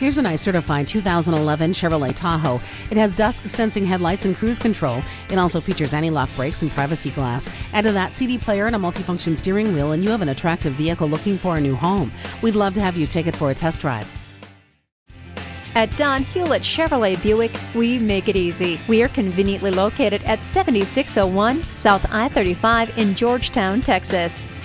Here's a nice certified 2011 Chevrolet Tahoe. It has dusk sensing headlights and cruise control. It also features anti-lock brakes and privacy glass. Add to that CD player and a multifunction steering wheel, and you have an attractive vehicle looking for a new home. We'd love to have you take it for a test drive. At Don Hewlett Chevrolet Buick, we make it easy. We are conveniently located at 7601 South I-35 in Georgetown, Texas.